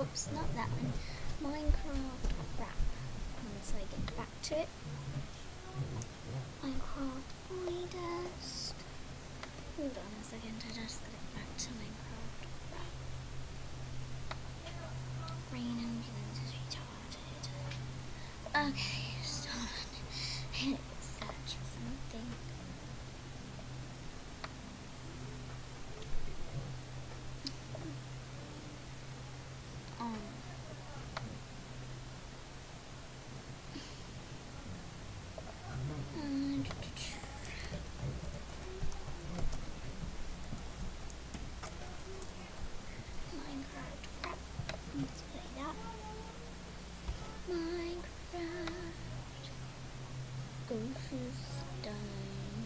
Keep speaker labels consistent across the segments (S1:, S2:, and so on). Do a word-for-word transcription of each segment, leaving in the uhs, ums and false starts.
S1: Oops, not that one. Minecraft wrap. Once I get back to it. Minecraft iDust. Hold on a second, I just got it back to Minecraft wrap. Rain ambulance is retarded. Okay, so search for something. Um. And Minecraft crap. Let's play that. Minecraft. Ghosts die.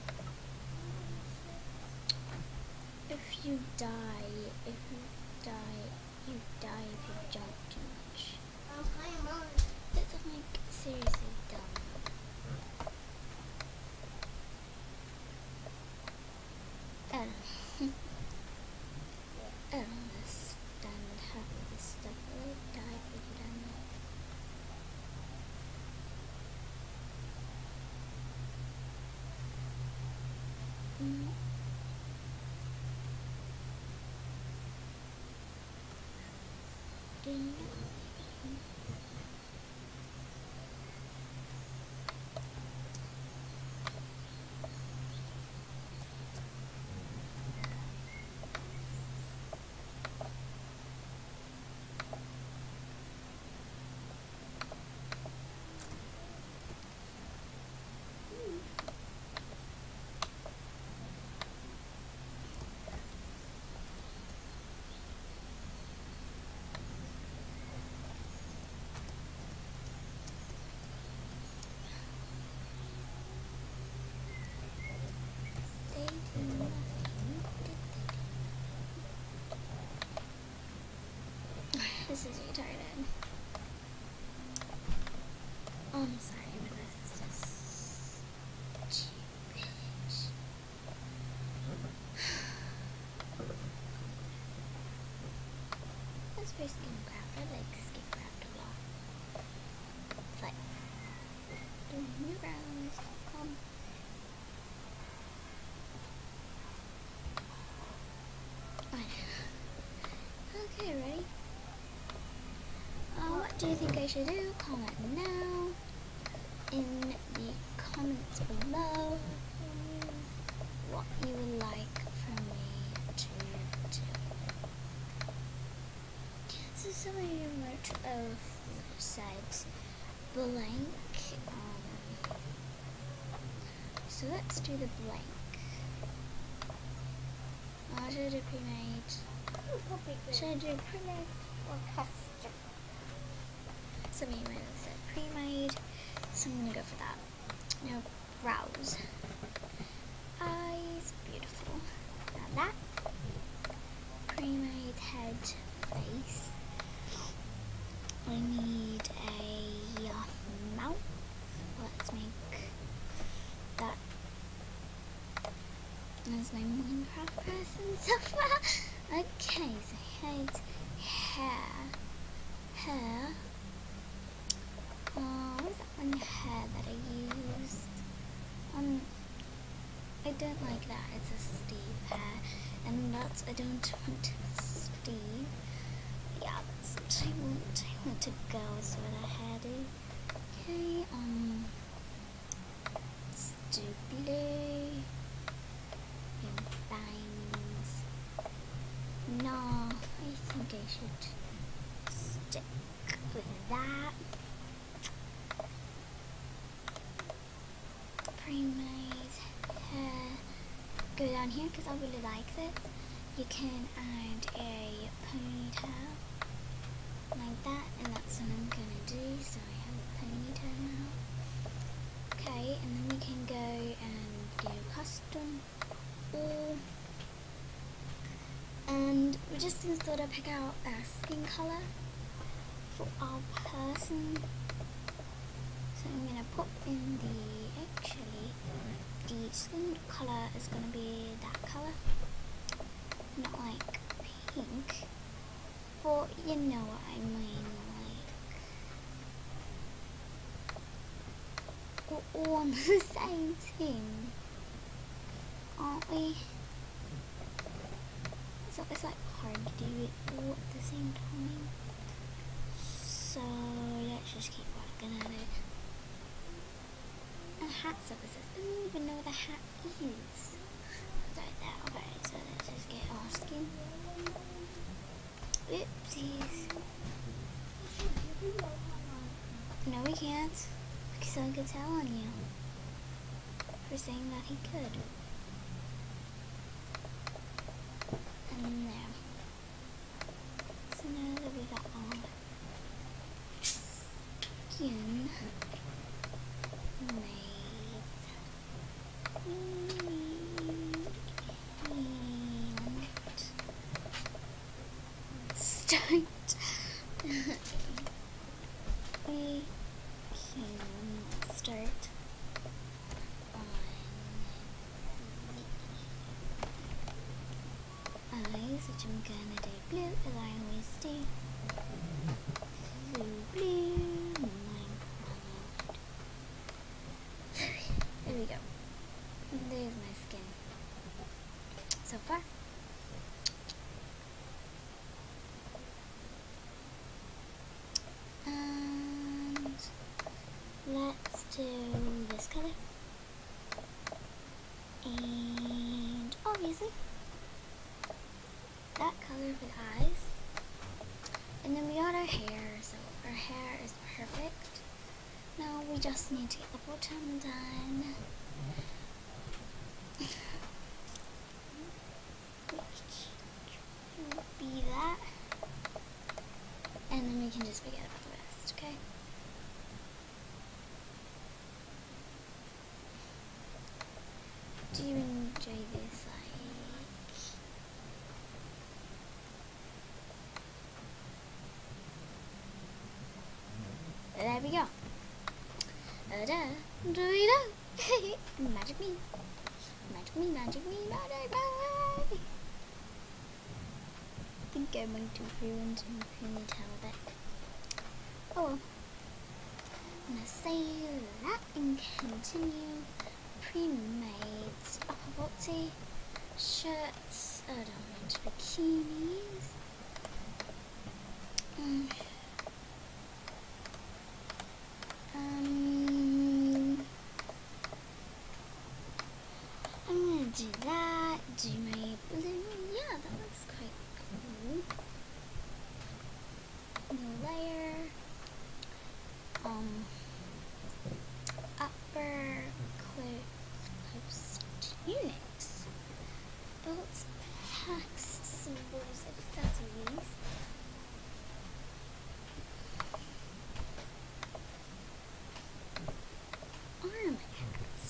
S1: If you die, if you die, you die if you jump too much. That's like seriously dumb. I don't know. I don't understand half of this stuff. I would die if you done that. Mm. Ding. They do nothing, did they? This is retarded. Oh, I'm sorry, but this is just stupid. That's very Skinecraft. I like Skinecraft a lot. It's like doing new rounds. Um. Okay, ready? Uh, what do you think I should do? Comment now in the comments below what you would like for me to do. So somebody wrote of said blank. Um, so let's do the blank. Uh, should I do pre-made? Should I do pre-made or custom? Somebody might have said pre-made, so I'm gonna go for that. Now browse. Eyes, beautiful. Now that pre-made head, face. I need a uh, mouth. Let's make that as my Minecraft person so far. Okay, so head, hair, hair. Oh, what is that one hair that I used? Um, I don't like that. It's a Steve hair, and that's I don't want Steve. Yeah, that's what I want. I want to go with a hairdo. Okay, um, let's do blue. And bangs. No, I think I should stick with that. Pre-made hair. Go down here because I really like this. You can add a ponytail like that, and that's what I'm gonna do. So I have a ponytail now. Okay, and then we can go and do custom all. And we're just gonna sort of pick out a skin color for our person. So I'm gonna put in the, actually, the skin color is gonna be that color, not like pink. but you know what I mean, like, we're all on the same team, aren't we? So it's like hard to do it all at the same time. So let's just keep working at it. And hat services. I don't even know what a hat is. Right there. Okay, so let's just get asking. Oopsies. No, we can't. Because I could tell on you for saying that he could. And there. So now that we got all that skin made, we need start. We can start on the eyes, which I'm gonna do blue as I always do. Blue, blue, mine, there we go. There's my skin. So far. And let's do this color. And obviously that color for the eyes. And then we got our hair, so our hair is perfect. Now we just need to get the bottom done. Which will be that. And then we can just forget about the rest, okay? Do you enjoy this, like? There we go. Da da da da. Magic me. Magic me, magic me, magic me. I think I'm going to ruin some ponytail back. Oh well. I'm gonna save that and continue. Pre-made upper body shirts. I don't want bikinis. Mm. Um, I'm gonna do that. Do my blue. Yeah, that looks quite cool. No layer. Um, upper close tunics, belts, packs, symbols, accessories. Arm hats.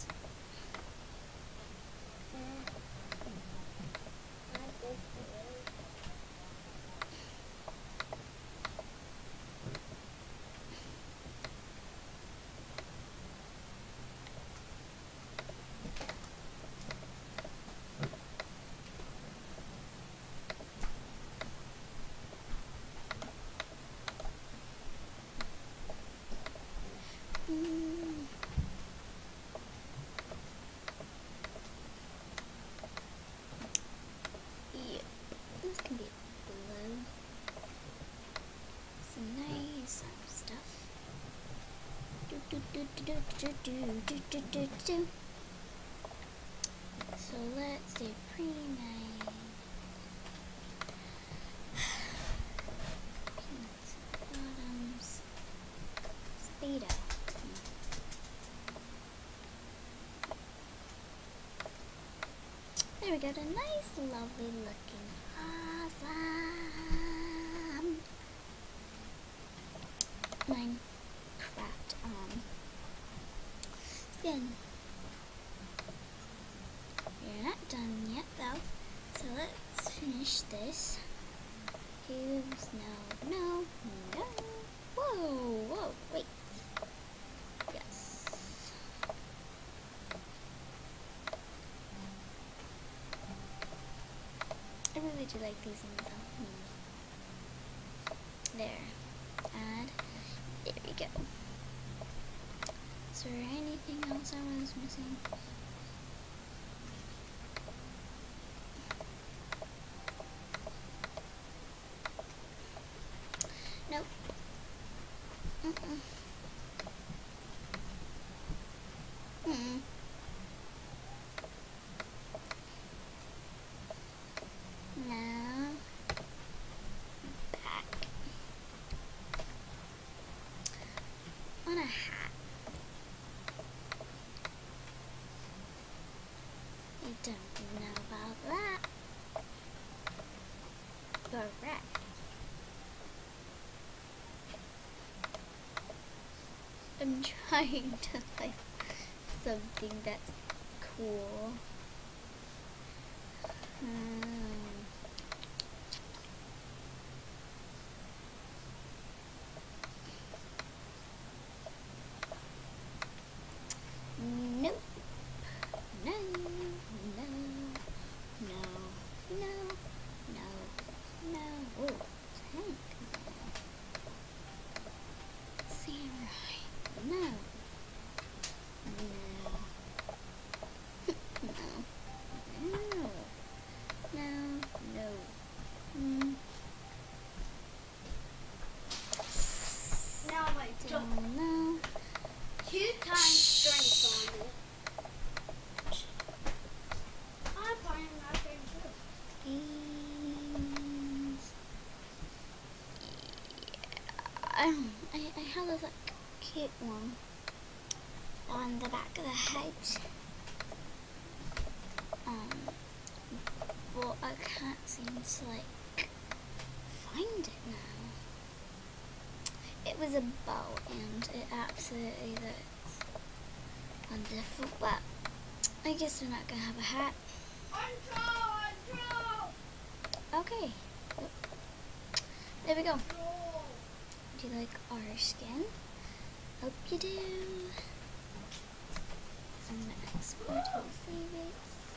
S1: Mm. Yeah, this can be blue. Some nice um, stuff. Do, do, do, do, do, do, do, do, do, do. So let's do pre-made. Bottoms. Speedo. There we go, a nice, lovely looking, awesome Minecraft um, skin. We're not done yet though, so let's finish this. Hooves, no, no, no. Whoa, whoa, wait. Yes. I really do like these ones though. Hmm. there. Add. There we go. Is there anything else I was missing? Nope. Mm-mm. Mm-mm. Now, back. On a hat. You don't know about that. Correct. I'm trying to like something that's cool. Hmm. Nope. No. No. No. No. No. No. Oh, tank. Samurai. No. No. No. No. No. No. Mm.
S2: Now my turn.
S1: Don't know.
S2: Two times strength on it. I'm playing my turn too.
S1: Games. Yeah. I don't. I I have this like cute one on the back of the head. Um. Well, I can't seem to like find it now. It was a bow, and it absolutely looks wonderful. But I guess we're not gonna have a hat.
S2: Control, control,
S1: Okay. There we go.
S2: control.
S1: Do you like our skin? Hope you do. I'm gonna export and save it.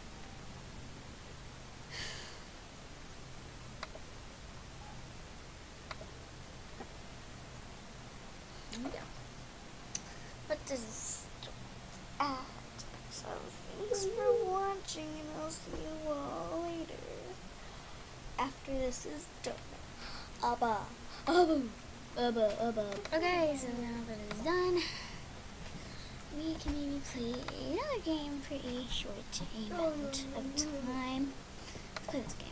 S1: There we go. What does this add? So thanks for watching, and I'll see you all later. After this is done. Abba. Abba. Abba. Abba. Okay, so now that it's done, we can maybe play another game for a short amount of time. Let's play this game.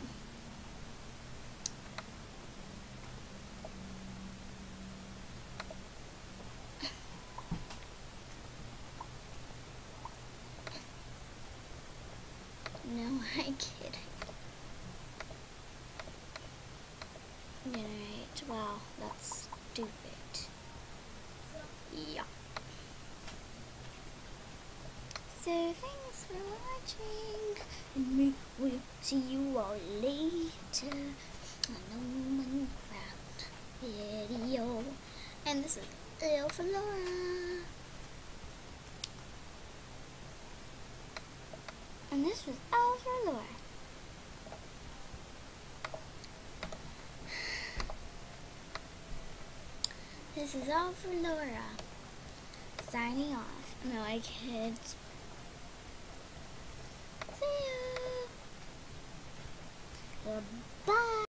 S1: No, I'm kidding. Alright, wow, that's stupid. Yeah. So, thanks for watching, and we will see you all later on the Minecraft video. And this is Lil for Laura. And this was all for Laura. This is all for Laura. Signing off. No, I kid. See ya. Goodbye.